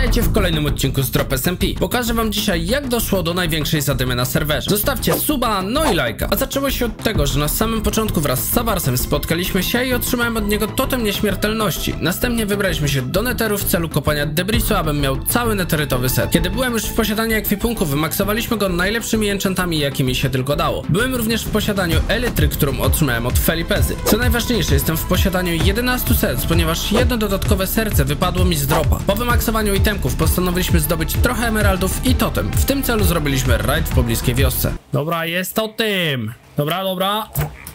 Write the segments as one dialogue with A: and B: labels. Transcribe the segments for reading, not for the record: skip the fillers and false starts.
A: Witajcie w kolejnym odcinku z Drop SMP. Pokażę wam dzisiaj, jak doszło do największej zadymy na serwerze. Zostawcie suba, no i lajka. A zaczęło się od tego, że na samym początku wraz z Savarsem spotkaliśmy się i otrzymałem od niego totem nieśmiertelności. Następnie wybraliśmy się do netheru w celu kopania debrisu, abym miał cały netherytowy set. Kiedy byłem już w posiadaniu ekwipunku, wymaksowaliśmy go najlepszymi enchantami, jakimi się tylko dało. Byłem również w posiadaniu elitry, którą otrzymałem od Felipezy. Co najważniejsze, jestem w posiadaniu 11 serc, ponieważ jedno dodatkowe serce wypadło mi z dropa. Po wymaksowaniu itemków postanowiliśmy zdobyć trochę emeraldów i totem. W tym celu zrobiliśmy raid w pobliskiej wiosce. Dobra, jest to tym. Dobra.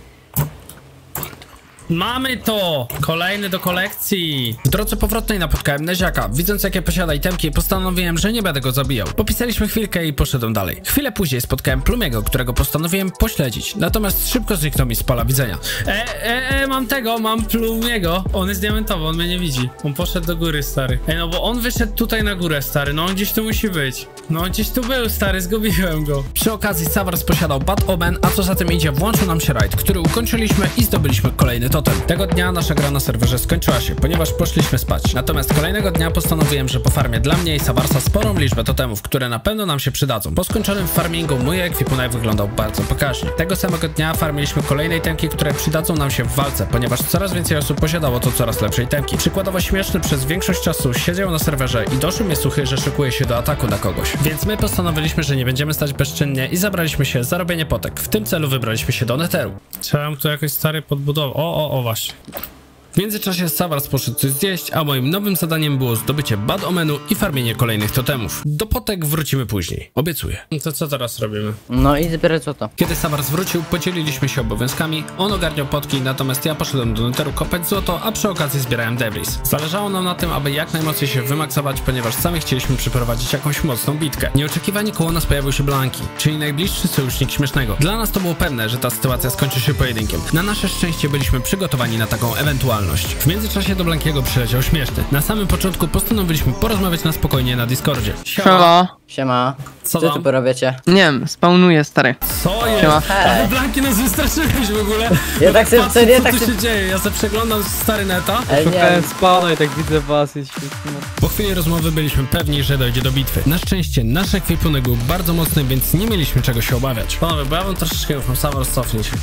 A: Mamy to! Kolejny do kolekcji. W drodze powrotnej napotkałem Neziaka. Widząc, jakie posiada itemki, postanowiłem, że nie będę go zabijał. Popisaliśmy chwilkę i poszedłem dalej. Chwilę później spotkałem Plumiego, którego postanowiłem pośledzić. Natomiast szybko zniknął mi z pola widzenia. Mam Plumiego. On jest diamentowy, on mnie nie widzi. On poszedł do góry, stary. No bo on wyszedł tutaj na górę, stary. No on gdzieś tu musi być. No gdzieś tu był, stary, zgubiłem go. Przy okazji Savars posiadał Bad Omen, a co za tym idzie, włączył nam się raid, który ukończyliśmy i zdobyliśmy kolejny totem. Tego dnia nasza gra na serwerze skończyła się, ponieważ poszliśmy spać. Natomiast kolejnego dnia postanowiłem, że pofarmię dla mnie i Savarsa sporą liczbę totemów, które na pewno nam się przydadzą. Po skończonym farmingu mój ekwipunek wyglądał bardzo pokaźnie. Tego samego dnia farmiliśmy kolejne itemki, które przydadzą nam się w walce, ponieważ coraz więcej osób posiadało to coraz lepsze itemki. Przykładowo Śmieszny przez większość czasu siedział na serwerze i doszły mnie słuchy, że szykuje się do ataku na kogoś. Więc my postanowiliśmy, że nie będziemy stać bezczynnie i zabraliśmy się za robienie potek. W tym celu wybraliśmy się do netheru. Trzeba tu jakoś stary podbudować. O właśnie. W międzyczasie Savars poszedł coś zjeść, a moim nowym zadaniem było zdobycie Bad Omenu i farmienie kolejnych totemów. Do potek wrócimy później. Obiecuję. To co teraz robimy?
B: No i zbierać złoto.
A: Kiedy Savars wrócił, podzieliliśmy się obowiązkami. On ogarniał potki, natomiast ja poszedłem do netheru kopać złoto, a przy okazji zbierałem debris. Zależało nam na tym, aby jak najmocniej się wymaksować, ponieważ sami chcieliśmy przeprowadzić jakąś mocną bitkę. Nieoczekiwanie koło nas pojawił się Blanki, czyli najbliższy sojusznik Śmiesznego. Dla nas to było pewne, że ta sytuacja skończy się pojedynkiem. Na nasze szczęście byliśmy przygotowani na taką ewentualność. W międzyczasie do Blankiego przyleciał Śmieszny. Na samym początku postanowiliśmy porozmawiać na spokojnie na Discordzie.
B: Siema.
A: Co
B: tu porobiecie?
C: Nie wiem, spawnuję, stary.
A: Co jest?
C: Siema.
A: Ale Blanki nas wystraszyłeś w ogóle.
B: Ja tak sobie,
A: co tu się dzieje? Ja sobie przeglądam stary neta.
C: Szukałem spawna i tak widzę was i świetnie.
A: Po chwili rozmowy byliśmy pewni, że dojdzie do bitwy. Na szczęście nasz ekwipunek był bardzo mocny, więc nie mieliśmy czego się obawiać. Panowie, bo ja wam troszeczkę ufam, Savars, cofnij się.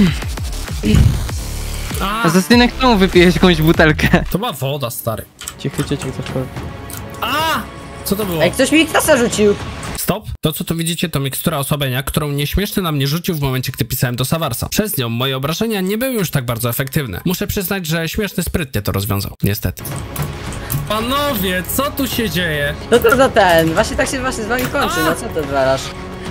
C: A ze stynek czemu wypijesz jakąś butelkę?
A: To była woda, stary.
C: Cicho, coś powiem.
A: Co to było?
B: Ej, ktoś mi ksasa rzucił.
A: Stop. To, co tu widzicie, to mikstura osłabienia, którą Nieśmieszny na mnie rzucił w momencie, gdy pisałem do Savarsa. Przez nią moje obrażenia nie były już tak bardzo efektywne. Muszę przyznać, że Śmieszny sprytnie to rozwiązał. Niestety. Panowie, co tu się dzieje?
B: No to za ten. Właśnie tak się z wami kończy. No co to dwarasz?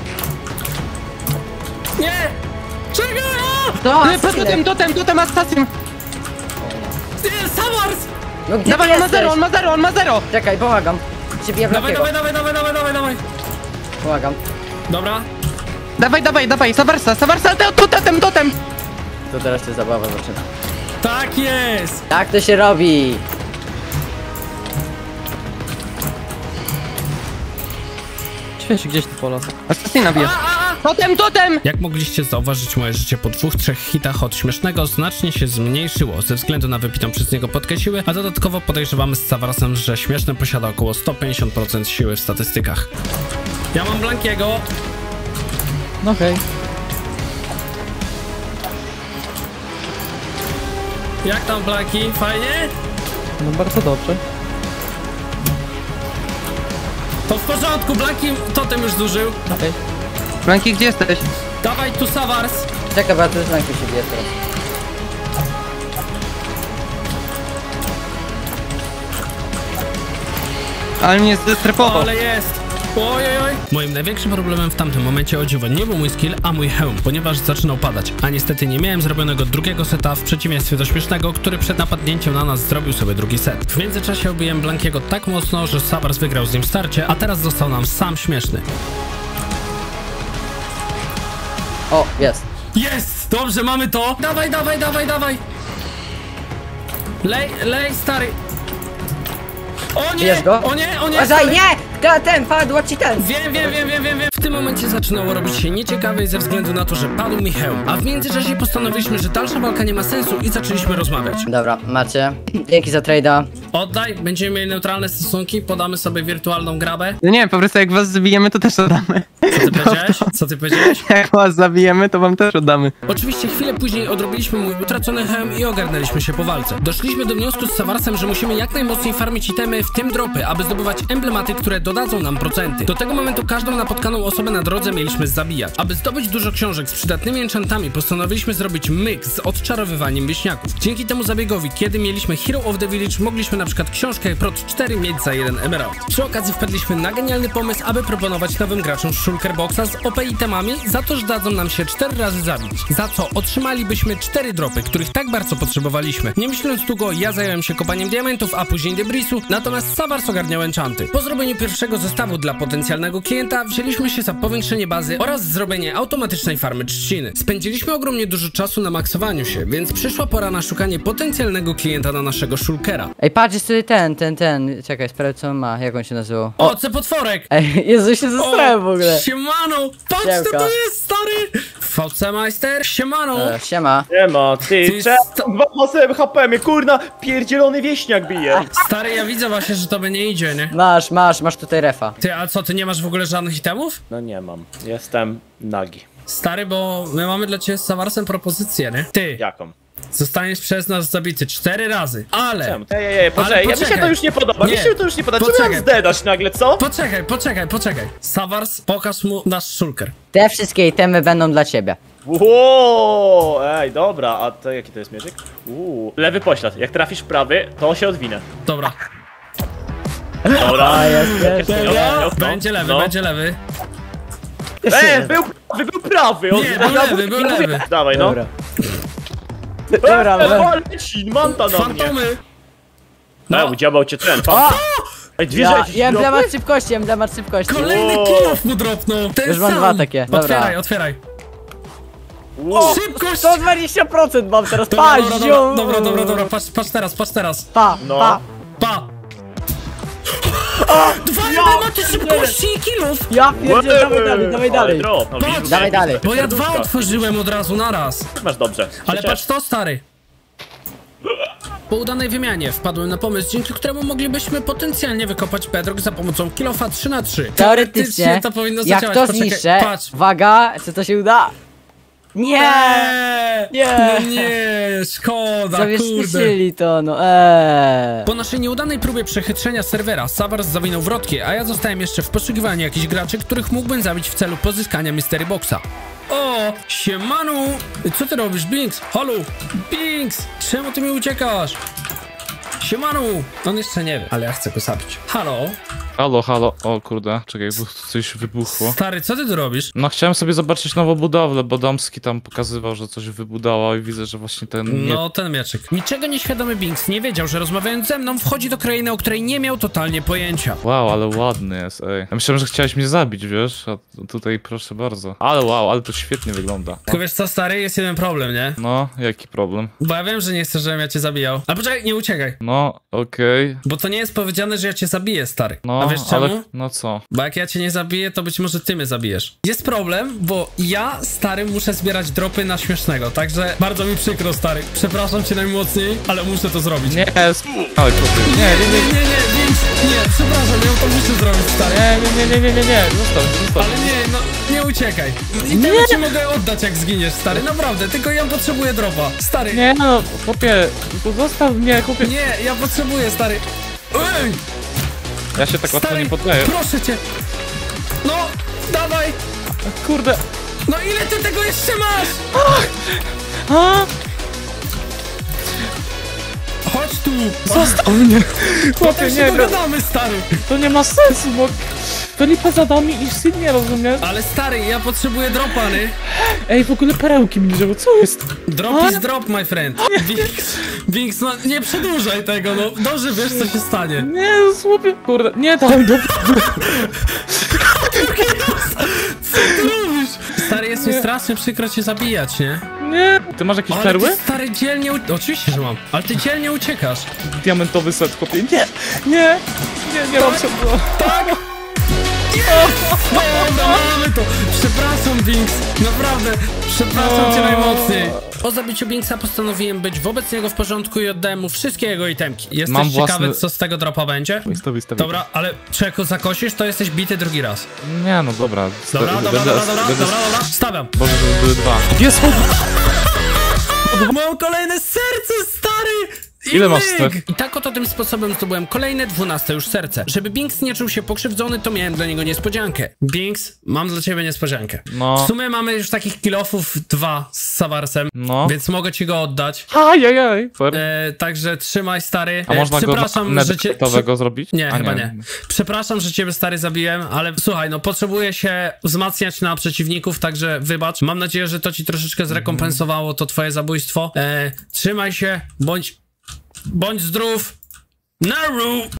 A: Nie! Czego?
C: Totem, assassin!
A: Nie, Savars!
B: No gdzie
C: Dawaj, on ma zero!
B: Czekaj, pomagam. Ciebie
A: Dawaj.
B: Pomagam.
A: Dobra.
C: Dawaj, Savarsa, totem!
B: To teraz się zabawa zaczyna.
A: Tak jest!
B: Tak to się robi.
C: Świeci gdzieś tu polas. Assassina bije. Totem!
A: Jak mogliście zauważyć, moje życie po 2-3 hitach od Śmiesznego znacznie się zmniejszyło ze względu na wypitą przez niego potkę siły, a dodatkowo podejrzewamy z Savarsem, że Śmieszny posiada około 150% siły w statystykach. Ja mam Blankiego.
C: No okej.
A: Jak tam, Blanki? Fajnie?
C: No bardzo dobrze.
A: To w porządku, Blanki totem już zużył.
C: Okej. Blanki, gdzie jesteś?
A: Dawaj tu, Savars.
B: Czekaj, bo ja tu z ręką się biję teraz.
C: Ale mnie zdestrepował.
A: Ale jest. Ojojoj. Moim największym problemem w tamtym momencie, o dziwo, nie był mój skill, a mój hełm, ponieważ zaczynał padać. A niestety nie miałem zrobionego drugiego seta, w przeciwieństwie do Śmiesznego, który przed napadnięciem na nas zrobił sobie drugi set. W międzyczasie obiłem Blankiego tak mocno, że Savars wygrał z nim starcie, a teraz został nam sam Śmieszny.
B: O, jest.
A: Jest! Dobrze, mamy to! Dawaj! Lej, stary! O nie!
B: Bierz go?
A: O nie!
B: Uważaj, nie! Ten, padł ci ten!
A: Wiem. W tym momencie zaczynało robić się nieciekawie ze względu na to, że padł mi hełm. A w międzyczasie postanowiliśmy, że dalsza walka nie ma sensu i zaczęliśmy rozmawiać.
B: Dobra, macie. Dzięki za trade'a.
A: Oddaj, będziemy mieli neutralne stosunki, podamy sobie wirtualną grabę.
C: No nie, po prostu jak was zabijemy, to też oddamy.
A: Co ty powiedziałeś? Co ty powiedziałeś?
C: Jak was zabijemy, to wam też oddamy.
A: Oczywiście chwilę później odrobiliśmy mój utracony hełm i ogarnęliśmy się po walce. Doszliśmy do wniosku z Savarsem, że musimy jak najmocniej farmić itemy, w tym dropy, aby zdobywać emblematy, które dodadzą nam procenty. Do tego momentu każdą napotkaną osobę na drodze mieliśmy zabijać. Aby zdobyć dużo książek z przydatnymi enchantami, postanowiliśmy zrobić myk z odczarowywaniem wieśniaków. Dzięki temu zabiegowi, kiedy mieliśmy Hero of the Village, mogliśmy na przykład książkę Prot 4 mieć za 1 emerald. Przy okazji wpadliśmy na genialny pomysł, aby proponować nowym graczom Shulker Boxa z OP itemami, za to, że dadzą nam się 4 razy zabić. Za co otrzymalibyśmy 4 dropy, których tak bardzo potrzebowaliśmy. Nie myśląc długo, ja zająłem się kopaniem diamentów, a później debrisu, natomiast Savars ogarniał enchanty. Po zrobieniu pierwszego zestawu dla potencjalnego klienta, wzięliśmy się za powiększenie bazy oraz zrobienie automatycznej farmy trzciny. Spędziliśmy ogromnie dużo czasu na maksowaniu się, więc przyszła pora na szukanie potencjalnego klienta na naszego Shulkera.
B: Ej, patrz, jest tutaj ten. Czekaj, sprawdź co on ma, jak on się nazywał.
A: O, potworek!
B: Ej, Jezu, się zastanawiam w ogóle.
A: Siemano! Patrz, co to jest, stary! VC Meister, siemano!
B: Siema.
D: Siema, ty,
A: Ty
D: czemu 2 pasem HP mnie, kurna, pierdzielony wieśniak bije.
A: Stary, ja widzę właśnie, że tobie nie idzie, nie?
B: Masz tutaj refa.
A: Ty, a co, ty nie masz w ogóle żadnych itemów?
D: No nie mam, jestem nagi.
A: Stary, bo my mamy dla ciebie z Savarsem propozycję, nie? Ty,
D: Jaką?
A: zostaniesz przez nas zabity 4 razy, ale...
D: Czemu? Poczekaj, mi się to już nie podoba,
A: Nie.
D: mi się to już nie podoba, czemu
A: Poczekaj.
D: mam zdedać nagle, co?
A: Poczekaj. Savars, pokaż mu nasz Shulker.
B: Te wszystkie itemy będą dla ciebie.
D: Wow, ej, dobra, a to jaki to jest mierzyk? Lewy poślad, jak trafisz prawy, to się odwinę.
A: Dobra.
D: Dobra,
A: Będzie lewy, będzie lewy.
D: był prawy, on
A: Nie, był lewy.
D: Dawaj, no.
B: Dobra,
D: Leci, manta na mnie.
A: Fantomy!
D: No, udziałał cię ten, fantom. Ej, dwie rzeczy.
B: Ja emblemat szybkości,
A: Kolejny
D: Wow.
A: kill-off mu dropnął! Ten
B: Już mam
A: sam.
B: 2 takie, dobra.
A: Otwieraj.
D: Wow.
A: Szybkość!
B: 120% mam teraz,
A: Dobra, patrz teraz.
D: No.
A: Pa! Dwa emblematy szybkości i killów!
B: Ja pierdzielę, dawaj dalej.
D: Drop, no,
A: Patrz.
B: Dawaj dalej.
A: Bo ja 2 otworzyłem od razu naraz.
D: Masz dobrze.
A: Ale
D: Przecież.
A: patrz to, stary. Po udanej wymianie wpadłem na pomysł, dzięki któremu moglibyśmy potencjalnie wykopać bedrock za pomocą kilofa 3×3.
B: Teoretycznie,
A: to powinno
B: jak
A: zadziałać.
B: to
A: Poczekaj,
B: zniszczę,
A: patrz.
B: uwaga, czy to się uda? Nie! Nie.
A: No nie, szkoda, kurde.
B: Zawieszyli to, no
A: Po naszej nieudanej próbie przechytrzenia serwera, Savars zawinął wrotkie, a ja zostałem jeszcze w poszukiwaniu jakichś graczy, których mógłbym zabić w celu pozyskania Mystery Boxa. O, siemanu! Co ty robisz, Binks? Halo! Binks! Czemu ty mi uciekasz? Siemanu! On jeszcze nie wie, ale ja chcę go zabić. Halo?
E: Halo, o kurde, czekaj, bo tu coś wybuchło.
A: Stary, co ty tu robisz?
E: No chciałem sobie zobaczyć nową budowlę, bo Domski tam pokazywał, że coś wybudował i widzę, że właśnie ten...
A: No, ten mieczek. Niczego nieświadomy Binks nie wiedział, że rozmawiając ze mną wchodzi do krainy, o której nie miał totalnie pojęcia.
E: Wow, ale ładny jest, ej. Ja myślałem, że chciałeś mnie zabić, wiesz? A tutaj proszę bardzo. Ale wow, ale to świetnie wygląda.
A: Tylko wiesz co, stary, jest jeden problem, nie?
E: No, jaki problem?
A: Bo ja wiem, że nie chcesz, żebym ja cię zabijał. Ale poczekaj, nie uciekaj.
E: No, okej.
A: Bo to nie jest powiedziane, że ja cię zabiję, stary.
E: No,
A: A wiesz czemu?
E: ale... No co?
A: Bo jak ja cię nie zabiję, to być może ty mnie zabijesz. Jest problem, bo ja, stary, muszę zbierać dropy na śmiesznego, także bardzo mi przykro, stary. Przepraszam cię najmocniej, ale muszę to zrobić.
E: Nie, ale chłopie. Nie,
A: Nie, przepraszam, ja to muszę zrobić, stary.
E: nie, zostaw.
A: Ale nie, no, nie uciekaj. I tego ci mogę oddać, jak zginiesz, stary, naprawdę, tylko ja potrzebuję dropa. Stary,
E: Nie no, chłopie, zostaw mnie, chłopie.
A: nie, ja potrzebuję, stary. Ej!
E: Ja się tak łatwo
A: Stary,
E: nie poddaję.
A: proszę cię. No, dawaj.
E: Kurde.
A: No ile ty tego jeszcze masz?
E: A?
A: Chodź tu.
E: Zostaw mnie. Chłopie,
A: Potem się
E: nie,
A: dogadamy, stary.
E: to nie ma sensu, bo Felipe za nami i syn nie rozumiesz?
A: Ale stary, ja potrzebuję dropany.
E: Ej, w ogóle perełki mi leżały, co jest?
A: Drop is drop, my friend. Binks, no nie przedłużaj tego, no. Dobrze wiesz, co się stanie.
E: Nie, chłopie, kurde, nie dałem do...
A: Co ty robisz? Stary, jest mi strasznie przykro cię zabijać, nie?
E: Nie. Ty masz jakieś
A: Ale
E: perły?
A: ty, stary, dzielnie... Oczywiście, że mam. Ale ty dzielnie uciekasz.
E: Diamentowy set, chłopie, nie mam się...
A: Tak? Dobra, mamy to! Przepraszam, Binks, naprawdę, przepraszam cię najmocniej. Po zabiciu Binksa postanowiłem być wobec niego w porządku i oddałem mu wszystkie jego itemki. Jesteś
E: Mam
A: ciekawy,
E: własny-
A: co z tego dropa będzie?
E: Stawi.
A: Dobra, ale czy jak go zakosisz, to jesteś bity drugi raz.
E: Nie, no dobra.
A: Dobra, stawiam.
E: Boże, to były 2. Jest!
A: Mam kolejne serce, stary!
E: Ile masz
A: myk!
E: serc?
A: I tak oto tym sposobem zdobyłem kolejne 12 już serce. Żeby Binks nie czuł się pokrzywdzony, to miałem dla niego niespodziankę. Binks, mam dla ciebie niespodziankę.
E: No.
A: W sumie mamy już takich kilofów 2 z Savarsem,
E: No.
A: więc mogę ci go oddać.
E: Ajajaj.
A: Także trzymaj, stary.
E: A można go
A: Przepraszam, że cię...
E: netowego zrobić?
A: Nie,
E: A
A: chyba nie. Przepraszam, że ciebie, stary, zabiłem, ale słuchaj, no potrzebuję się wzmacniać na przeciwników, także wybacz. Mam nadzieję, że to ci troszeczkę zrekompensowało to twoje zabójstwo. Trzymaj się, bądź zdrów. Naru!